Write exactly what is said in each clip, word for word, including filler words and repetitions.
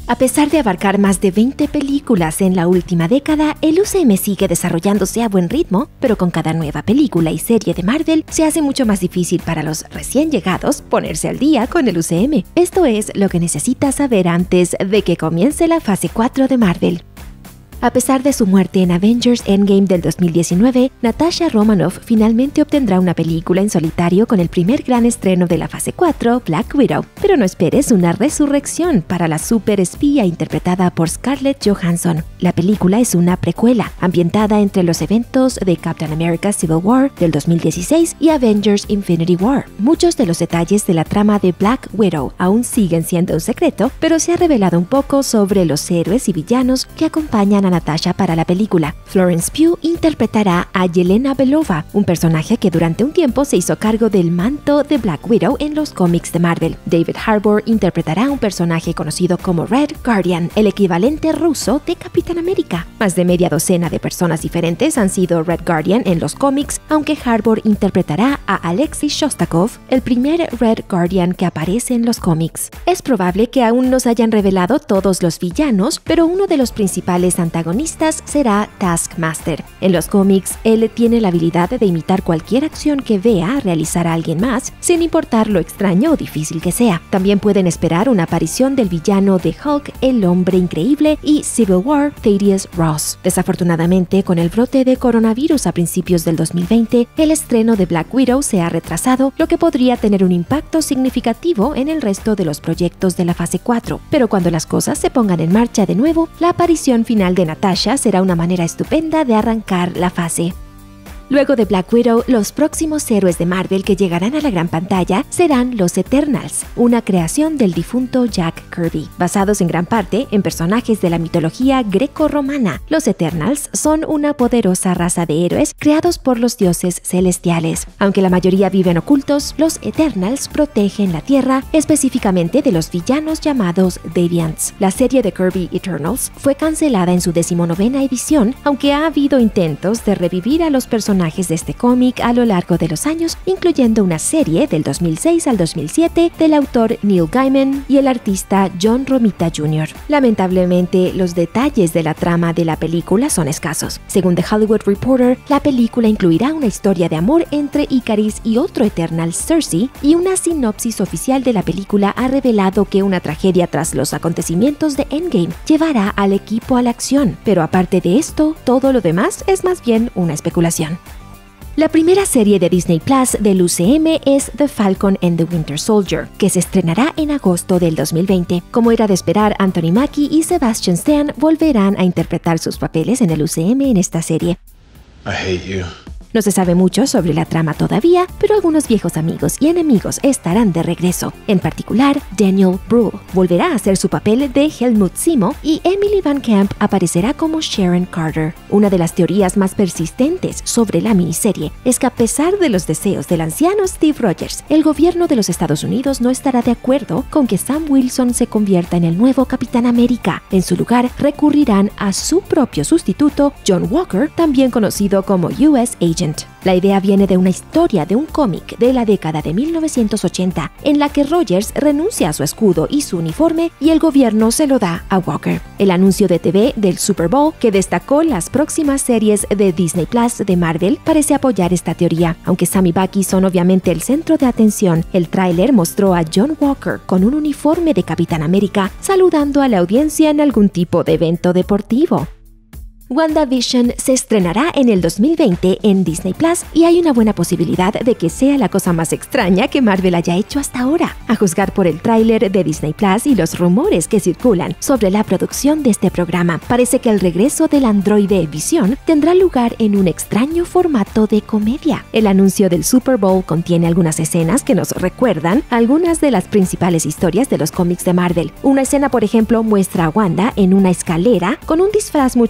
A pesar de abarcar más de veinte películas en la última década, el U C M sigue desarrollándose a buen ritmo, pero con cada nueva película y serie de Marvel se hace mucho más difícil para los recién llegados ponerse al día con el U C M. Esto es lo que necesitas saber antes de que comience la fase cuatro de Marvel. A pesar de su muerte en Avengers Endgame del dos mil diecinueve, Natasha Romanoff finalmente obtendrá una película en solitario con el primer gran estreno de la fase cuatro, Black Widow. Pero no esperes una resurrección para la super espía interpretada por Scarlett Johansson. La película es una precuela, ambientada entre los eventos de Captain America Civil War del dos mil dieciséis y Avengers Infinity War. Muchos de los detalles de la trama de Black Widow aún siguen siendo un secreto, pero se ha revelado un poco sobre los héroes y villanos que acompañan a Natasha para la película. Florence Pugh interpretará a Yelena Belova, un personaje que durante un tiempo se hizo cargo del manto de Black Widow en los cómics de Marvel. David Harbour interpretará a un personaje conocido como Red Guardian, el equivalente ruso de Capitán América. Más de media docena de personas diferentes han sido Red Guardian en los cómics, aunque Harbour interpretará a Alexei Shostakov, el primer Red Guardian que aparece en los cómics. Es probable que aún no se hayan revelado todos los villanos, pero uno de los principales antagonistas será Taskmaster. En los cómics, él tiene la habilidad de imitar cualquier acción que vea realizar a alguien más, sin importar lo extraño o difícil que sea. También pueden esperar una aparición del villano de Hulk, el Hombre Increíble, y Civil War, Thaddeus Ross. Desafortunadamente, con el brote de coronavirus a principios del dos mil veinte, el estreno de Black Widow se ha retrasado, lo que podría tener un impacto significativo en el resto de los proyectos de la fase cuatro. Pero cuando las cosas se pongan en marcha de nuevo, la aparición final de Natasha será una manera estupenda de arrancar la fase. Luego de Black Widow, los próximos héroes de Marvel que llegarán a la gran pantalla serán los Eternals, una creación del difunto Jack Kirby, basados en gran parte en personajes de la mitología greco-romana. Los Eternals son una poderosa raza de héroes creados por los dioses celestiales. Aunque la mayoría viven ocultos, los Eternals protegen la Tierra, específicamente de los villanos llamados Deviants. La serie de Kirby Eternals fue cancelada en su decimonovena edición, aunque ha habido intentos de revivir a los personajes de este cómic a lo largo de los años, incluyendo una serie del dos mil seis al dos mil siete del autor Neil Gaiman y el artista John Romita junior Lamentablemente, los detalles de la trama de la película son escasos. Según The Hollywood Reporter, la película incluirá una historia de amor entre Ikaris y otro Eternal, Cersei, y una sinopsis oficial de la película ha revelado que una tragedia tras los acontecimientos de Endgame llevará al equipo a la acción. Pero aparte de esto, todo lo demás es más bien una especulación. La primera serie de Disney Plus del U C M es The Falcon and the Winter Soldier, que se estrenará en agosto del dos mil veinte. Como era de esperar, Anthony Mackie y Sebastian Stan volverán a interpretar sus papeles en el U C M en esta serie. I hate you. No se sabe mucho sobre la trama todavía, pero algunos viejos amigos y enemigos estarán de regreso. En particular, Daniel Brühl volverá a hacer su papel de Helmut Zemo y Emily Van Camp aparecerá como Sharon Carter. Una de las teorías más persistentes sobre la miniserie es que a pesar de los deseos del anciano Steve Rogers, el gobierno de los Estados Unidos no estará de acuerdo con que Sam Wilson se convierta en el nuevo Capitán América. En su lugar, recurrirán a su propio sustituto, John Walker, también conocido como U S Agent. La idea viene de una historia de un cómic de la década de mil novecientos ochenta, en la que Rogers renuncia a su escudo y su uniforme y el gobierno se lo da a Walker. El anuncio de T V del Super Bowl, que destacó las próximas series de Disney Plus de Marvel, parece apoyar esta teoría. Aunque Sam y Bucky son obviamente el centro de atención, el tráiler mostró a John Walker con un uniforme de Capitán América, saludando a la audiencia en algún tipo de evento deportivo. WandaVision se estrenará en el dos mil veinte en Disney Plus y hay una buena posibilidad de que sea la cosa más extraña que Marvel haya hecho hasta ahora, a juzgar por el tráiler de Disney Plus y los rumores que circulan sobre la producción de este programa. Parece que el regreso del androide Vision tendrá lugar en un extraño formato de comedia. El anuncio del Super Bowl contiene algunas escenas que nos recuerdan algunas de las principales historias de los cómics de Marvel. Una escena, por ejemplo, muestra a Wanda en una escalera con un disfraz mucho más parecido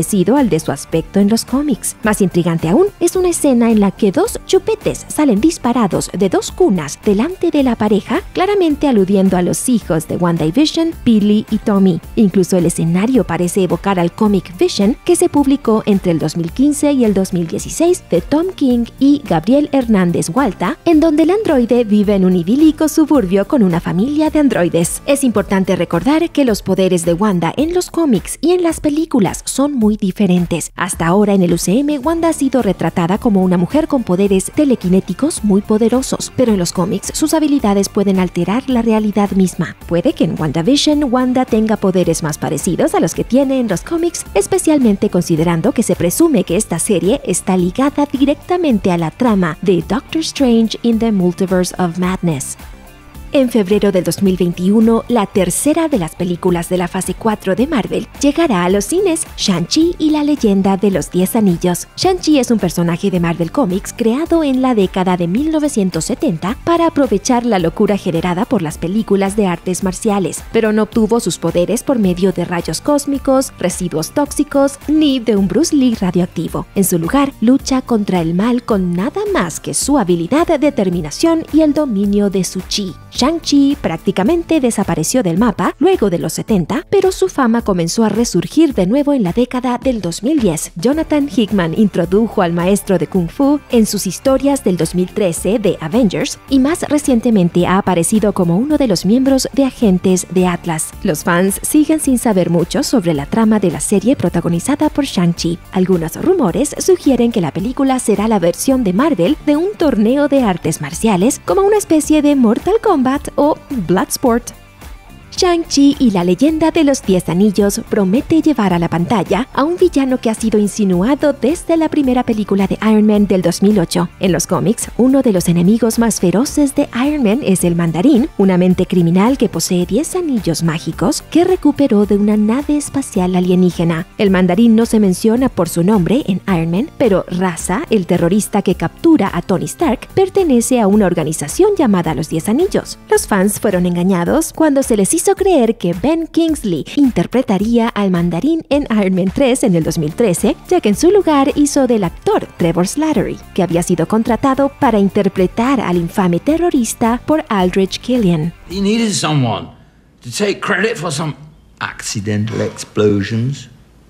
parecido al de su aspecto en los cómics. Más intrigante aún es una escena en la que dos chupetes salen disparados de dos cunas delante de la pareja, claramente aludiendo a los hijos de WandaVision, Billy y Tommy. Incluso el escenario parece evocar al cómic Vision, que se publicó entre el dos mil quince y el dos mil dieciséis de Tom King y Gabriel Hernández Walta, en donde el androide vive en un idílico suburbio con una familia de androides. Es importante recordar que los poderes de Wanda en los cómics y en las películas son muy diferentes. Hasta ahora en el U C M, Wanda ha sido retratada como una mujer con poderes telequinéticos muy poderosos, pero en los cómics sus habilidades pueden alterar la realidad misma. Puede que en WandaVision Wanda tenga poderes más parecidos a los que tiene en los cómics, especialmente considerando que se presume que esta serie está ligada directamente a la trama de Doctor Strange in the Multiverse of Madness. En febrero del dos mil veintiuno, la tercera de las películas de la fase cuatro de Marvel llegará a los cines, Shang-Chi y la leyenda de los diez anillos. Shang-Chi es un personaje de Marvel Comics creado en la década de mil novecientos setenta para aprovechar la locura generada por las películas de artes marciales, pero no obtuvo sus poderes por medio de rayos cósmicos, residuos tóxicos, ni de un Bruce Lee radioactivo. En su lugar, lucha contra el mal con nada más que su habilidad, determinación y el dominio de su chi. Shang-Chi prácticamente desapareció del mapa luego de los setenta, pero su fama comenzó a resurgir de nuevo en la década del dos mil diez. Jonathan Hickman introdujo al maestro de Kung Fu en sus historias del dos mil trece de Avengers y más recientemente ha aparecido como uno de los miembros de Agentes de Atlas. Los fans siguen sin saber mucho sobre la trama de la serie protagonizada por Shang-Chi. Algunos rumores sugieren que la película será la versión de Marvel de un torneo de artes marciales, como una especie de Mortal Kombat o Bloodsport. Shang-Chi y la leyenda de los diez anillos promete llevar a la pantalla a un villano que ha sido insinuado desde la primera película de Iron Man del dos mil ocho. En los cómics, uno de los enemigos más feroces de Iron Man es el Mandarín, una mente criminal que posee diez anillos mágicos que recuperó de una nave espacial alienígena. El Mandarín no se menciona por su nombre en Iron Man, pero Raza, el terrorista que captura a Tony Stark, pertenece a una organización llamada los diez anillos. Los fans fueron engañados cuando se les hizo hizo creer que Ben Kingsley interpretaría al Mandarín en Iron Man tres en el dos mil trece, ya que en su lugar hizo del actor Trevor Slattery, que había sido contratado para interpretar al infame terrorista por Aldrich Killian. He needed someone to take credit for some accidental explosions.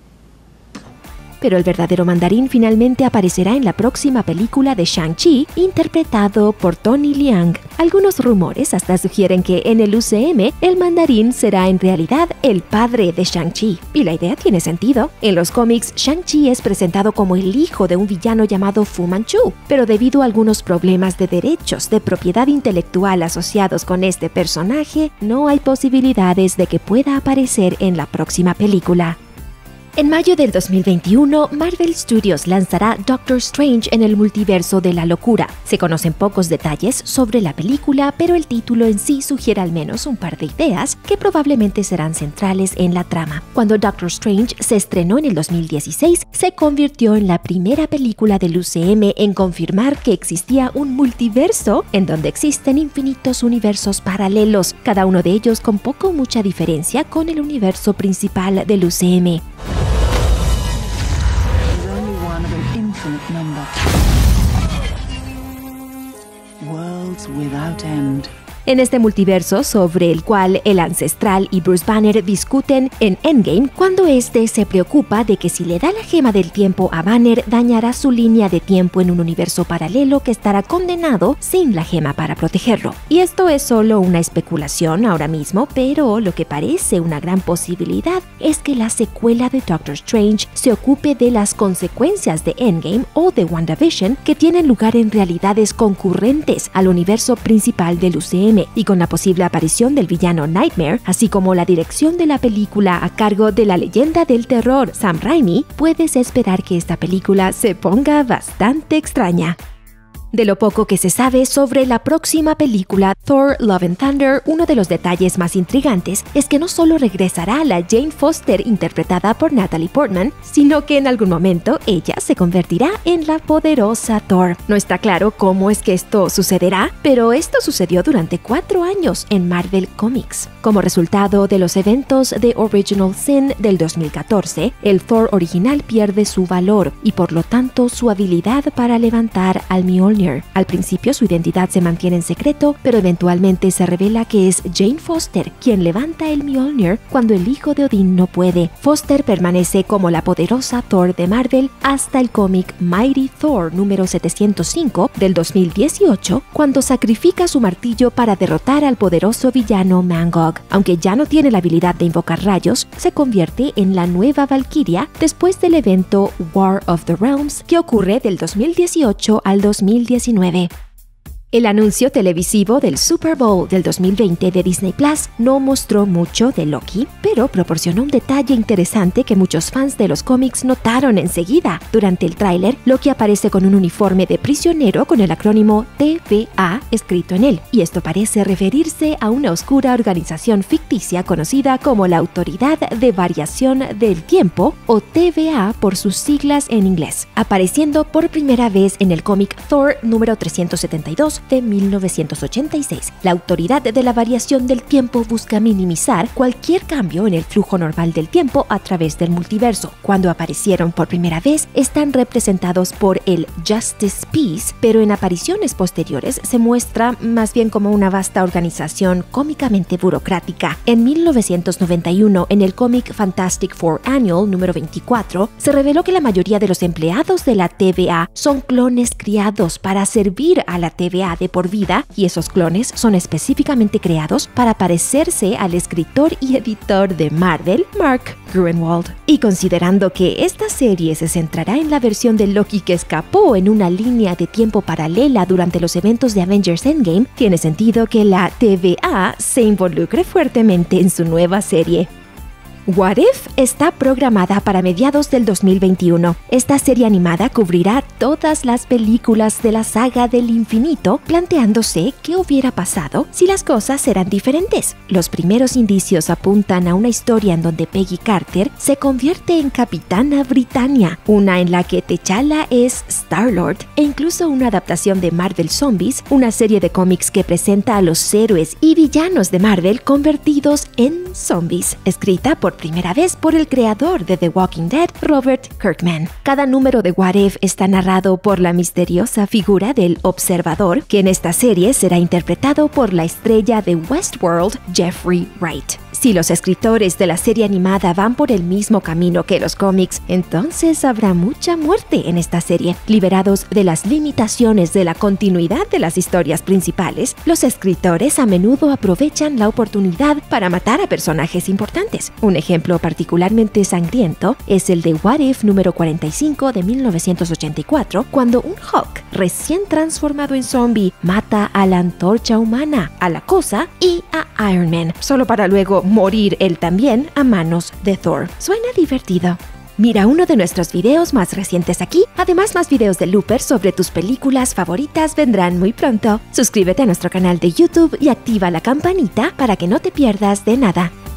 Pero el verdadero Mandarín finalmente aparecerá en la próxima película de Shang-Chi, interpretado por Tony Leung. Algunos rumores hasta sugieren que en el U C M el Mandarín será en realidad el padre de Shang-Chi. Y la idea tiene sentido. En los cómics, Shang-Chi es presentado como el hijo de un villano llamado Fu Manchu, pero debido a algunos problemas de derechos de propiedad intelectual asociados con este personaje, no hay posibilidades de que pueda aparecer en la próxima película. En mayo del dos mil veintiuno, Marvel Studios lanzará Doctor Strange en el multiverso de la locura. Se conocen pocos detalles sobre la película, pero el título en sí sugiere al menos un par de ideas que probablemente serán centrales en la trama. Cuando Doctor Strange se estrenó en el dos mil dieciséis, se convirtió en la primera película del U C M en confirmar que existía un multiverso en donde existen infinitos universos paralelos, cada uno de ellos con poco o mucha diferencia con el universo principal del U C M. Number. Worlds without end. En este multiverso, sobre el cual el Ancestral y Bruce Banner discuten en Endgame, cuando este se preocupa de que si le da la gema del tiempo a Banner, dañará su línea de tiempo en un universo paralelo que estará condenado sin la gema para protegerlo. Y esto es solo una especulación ahora mismo, pero lo que parece una gran posibilidad es que la secuela de Doctor Strange se ocupe de las consecuencias de Endgame o de WandaVision, que tienen lugar en realidades concurrentes al universo principal del U C M, y con la posible aparición del villano Nightmare, así como la dirección de la película a cargo de la leyenda del terror Sam Raimi, puedes esperar que esta película se ponga bastante extraña. De lo poco que se sabe sobre la próxima película Thor Love and Thunder, uno de los detalles más intrigantes es que no solo regresará la Jane Foster interpretada por Natalie Portman, sino que en algún momento ella se convertirá en la poderosa Thor. No está claro cómo es que esto sucederá, pero esto sucedió durante cuatro años en Marvel Comics. Como resultado de los eventos de Original Sin del dos mil catorce, el Thor original pierde su valor y por lo tanto su habilidad para levantar al Mjolnir. Al principio su identidad se mantiene en secreto, pero eventualmente se revela que es Jane Foster quien levanta el Mjolnir cuando el hijo de Odín no puede. Foster permanece como la poderosa Thor de Marvel hasta el cómic Mighty Thor número setecientos cinco del dos mil dieciocho, cuando sacrifica su martillo para derrotar al poderoso villano Mangog. Aunque ya no tiene la habilidad de invocar rayos, se convierte en la nueva Valkyria después del evento War of the Realms que ocurre del dos mil dieciocho al dos mil diecinueve. El anuncio televisivo del Super Bowl del dos mil veinte de Disney Plus no mostró mucho de Loki, pero proporcionó un detalle interesante que muchos fans de los cómics notaron enseguida. Durante el tráiler, Loki aparece con un uniforme de prisionero con el acrónimo T V A escrito en él, y esto parece referirse a una oscura organización ficticia conocida como la Autoridad de Variación del Tiempo, o T V A por sus siglas en inglés, apareciendo por primera vez en el cómic Thor número trescientos setenta y dos de mil novecientos ochenta y seis. La Autoridad de la Variación del Tiempo busca minimizar cualquier cambio en el flujo normal del tiempo a través del multiverso. Cuando aparecieron por primera vez, están representados por el Justice Peace, pero en apariciones posteriores se muestra más bien como una vasta organización cómicamente burocrática. En mil novecientos noventa y uno, en el cómic Fantastic Four Annual número veinticuatro, se reveló que la mayoría de los empleados de la T V A son clones criados para servir a la T V A de por vida, y esos clones son específicamente creados para parecerse al escritor y editor de Marvel, Mark Gruenwald. Y considerando que esta serie se centrará en la versión de Loki que escapó en una línea de tiempo paralela durante los eventos de Avengers Endgame, tiene sentido que la T V A se involucre fuertemente en su nueva serie. What If está programada para mediados del dos mil veintiuno. Esta serie animada cubrirá todas las películas de la saga del infinito, planteándose qué hubiera pasado si las cosas eran diferentes. Los primeros indicios apuntan a una historia en donde Peggy Carter se convierte en Capitana Britannia, una en la que T'Challa es Star-Lord, e incluso una adaptación de Marvel Zombies, una serie de cómics que presenta a los héroes y villanos de Marvel convertidos en zombies, escrita por primera vez por el creador de The Walking Dead, Robert Kirkman. Cada número de What If está narrado por la misteriosa figura del Observador, que en esta serie será interpretado por la estrella de Westworld, Jeffrey Wright. Si los escritores de la serie animada van por el mismo camino que los cómics, entonces habrá mucha muerte en esta serie. Liberados de las limitaciones de la continuidad de las historias principales, los escritores a menudo aprovechan la oportunidad para matar a personajes importantes. Un ejemplo particularmente sangriento es el de What If número cuarenta y cinco de mil novecientos ochenta y cuatro, cuando un Hulk recién transformado en zombie mata a la Antorcha Humana, a la Cosa y a Iron Man, solo para luego morir él también a manos de Thor. Suena divertido. Mira uno de nuestros videos más recientes aquí. Además, más videos de Looper sobre tus películas favoritas vendrán muy pronto. Suscríbete a nuestro canal de YouTube y activa la campanita para que no te pierdas de nada.